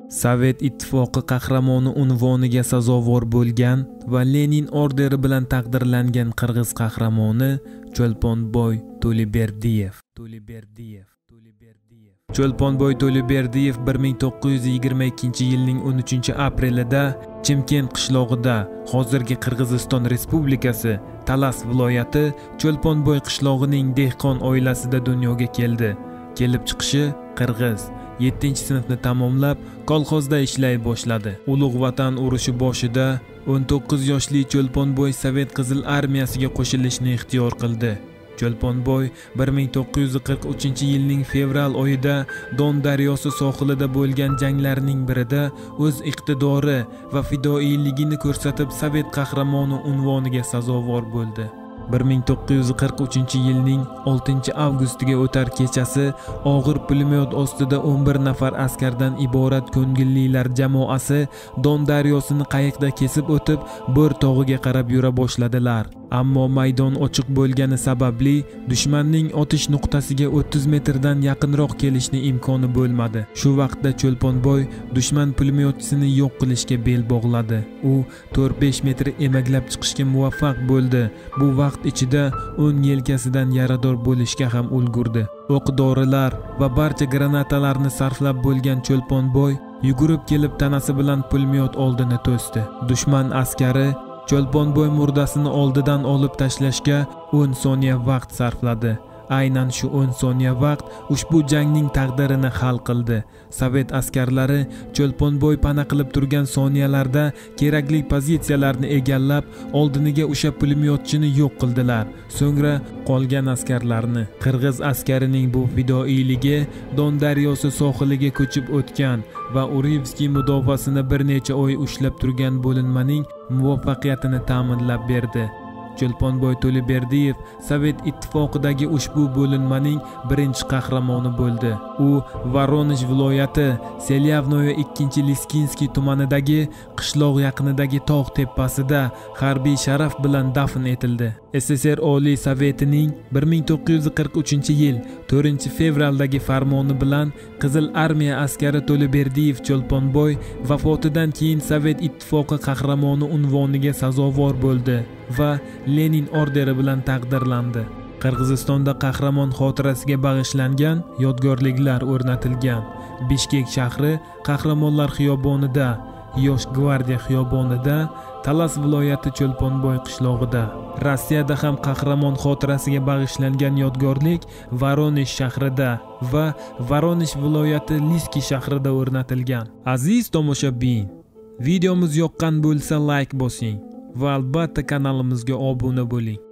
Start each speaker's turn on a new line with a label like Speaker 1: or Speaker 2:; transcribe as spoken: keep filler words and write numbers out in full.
Speaker 1: Sovet ittifoqi qahramoni unvoniga sazovor bo'lgan va Lenin orderi bilan taqdirlangan qirg'iz qahramoni Cho'lponboy To'liberdiyev. Cho'lponboy To'liberdiyev bir ming to'qqiz yuz yigirma ikkinchi yilning o'n uchinchi aprelida Chimkent qishlog'ida, hozirgi Qirg'iziston Respublikasi Talas viloyati Cho'lponboy qishlog'ining dehqon oilasida dunyoga keldi. Kelib chiqishi qirg'iz. yettinchi sinfni tamomlab kolxozda ishlay boshladi. Ulug' Vatan urushi boshida o'n to'qqiz yoshli Cho'lponboy Sovet Qizil armiyasiga qo'shilishni ixtiyor qildi. Cho'lponboy bir ming to'qqiz yuz qirq uchinchi yilning fevral oyida Don daryosi sohilida bo'lgan janglarning birida o'z iqtidori va fidoiligini ko'rsatib Sovet qahramoni unvoniga sazovor bo'ldi. bir ming to'qqiz yuz qirq uchinchi yilning oltinchi avgustiga o'tar kechasi og'ir pulemyot ostida o'n bir nafar askardan iborat ko'ngillilar jamoasi Don daryosini qayiqda kesib o'tib Bo'r tog'iga qarab yura boshladilar. Ammo maydon ochiq bo'lgani sababli dushmanning otish nuqtasiga o'ttiz metrdan yaqinroq kelishni imkoni bo'lmadi. Shu vaqtda Cho'lponboy dushman pulemyotchisini yo'q qilishga bel bog'ladi. U to'rt besh metr emaklab chiqishga muvaffaq bo'ldi. Bu vaqt ichida o'ng yelkasidan yarador bo'lishga ham ulgurdi. O'q-dorilar va barcha granatalarni sarflab bo'lgan Cho'lponboy yugurib kelib tanasi bilan pulemyot oldini to'sdi. Dushman askari Cho'lponboy murdasini oldidan olib tashlashga o'n soniya vaqt sarfladi. Aynan shu o'n soniya vaqt ushbu jangning taqdirini hal qildi. Sovet askarlari Cho'lponboy pana qilib turgan soniyalarda kerakli pozitsiyalarni egallab, oldiniga o'sha pulemyotchini yo'q qildilar. So'ngra qolgan askarlarni. Qirg'iz askarining bu fidoiligi Don daryosi sohiliga ko'chib o'tgan va Urivskiy mudofaasini bir necha oy ushlab turgan bo'linmaning muvaffaqiyatini ta'minlab berdi. Cho'lponboy To'liberdiyev Sovet ittifoqidagi ushbu bo'linmaning birinchi qahramoni bo'ldi. U Voronoj viloyati Selyavnoye ikkinchi Liskinskiy tumanidagi qishloq yaqinidagi tog' tepasida harbiy sharaf bilan dafn etildi. S S R Oliy Sovetining bir ming to'qqiz yuz qirq uchinchi yil to'rtinchi fevraldagi farmoni bilan Qizil armiya askari To'liberdiyev Cho'lponboy vafotidan keyin Sovet ittifoqi qahramoni unvoniga sazovor bo'ldi va Lenin orderi bilan taqdirlandi. Qirg'izistonda qahramon xotirasiga bag'ishlangan yodgorliklar o'rnatilgan. Bishkek shahri Qahramonlar xiyobonida, Yosh gvardiya xiyobonida, Talas viloyati Cho'lponboy qishlog'ida. Rossiyada ham qahramon xotirasiga bag'ishlangan yodgorlik Voronoj shahrida va Voronoj viloyati Liski shahrida o'rnatilgan. Aziz tomoshabin, videomiz yoqqan bo'lsa like bosing va albatta kanalimizga obuna bo'ling.